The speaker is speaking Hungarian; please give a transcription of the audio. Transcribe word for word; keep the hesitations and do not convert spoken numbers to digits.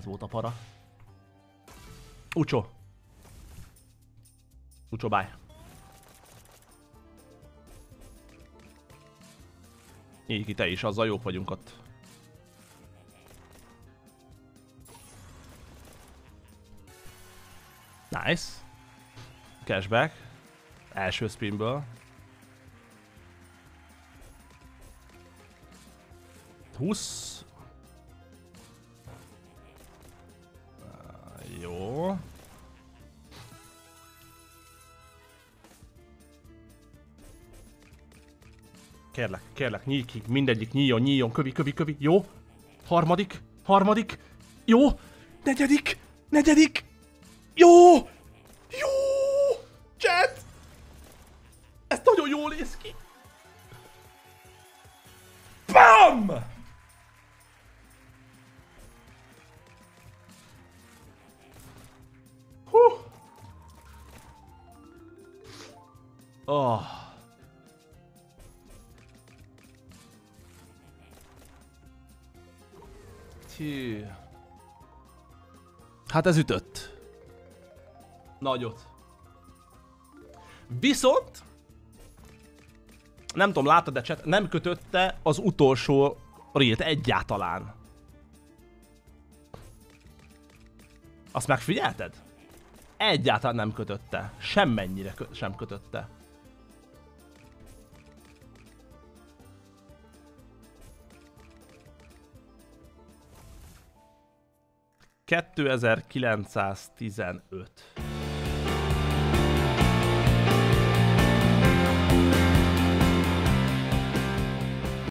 volt a para. Ucsó. Ucsó, bye. Így ki te is, azzal jók vagyunk ott. Nice. Cashback. Első spinből. húsz. Uh, jó. Kérlek, kérlek, nyíj ki, mindegyik nyíljon, nyíljon, kövi, kövi, kövi, jó? Harmadik, harmadik, jó? Negyedik, negyedik, jó! Jó! Chat! Ez nagyon jól néz ki! BAM! Hú! Oh. Hű. Hát ez ütött. Nagyot. Viszont nem tudom, láttad, de chat, nem kötötte az utolsó rélt egyáltalán. Azt megfigyelted? Egyáltalán nem kötötte. Semmennyire kö sem kötötte. kétezer-kilencszáztizenöt.